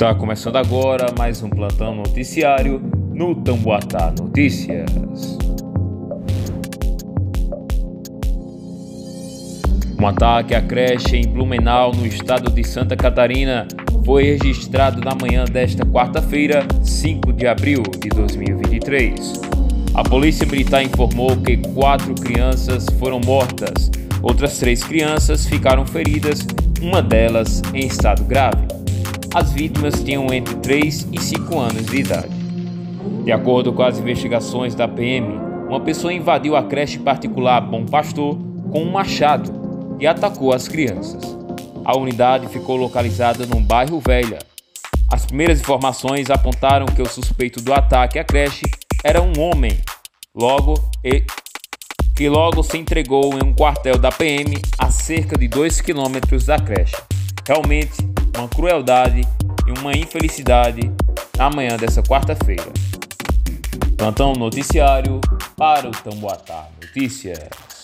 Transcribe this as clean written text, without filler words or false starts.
Está começando agora mais um plantão noticiário no Tamboatá Notícias. Um ataque à creche em Blumenau, no estado de Santa Catarina, foi registrado na manhã desta quarta-feira, 5 de abril de 2023. A Polícia Militar informou que 4 crianças foram mortas, outras 3 crianças ficaram feridas, uma delas em estado grave. As vítimas tinham entre 3 e 5 anos de idade. De acordo com as investigações da PM, uma pessoa invadiu a creche particular Bom Pastor com um machado e atacou as crianças. A unidade ficou localizada no bairro Velha. As primeiras informações apontaram que o suspeito do ataque à creche era um homem, que logo se entregou em um quartel da PM a cerca de 2 quilômetros da creche. Realmente, uma crueldade e uma infelicidade na manhã dessa quarta-feira. Plantão noticiário para o Tamboatá Notícias.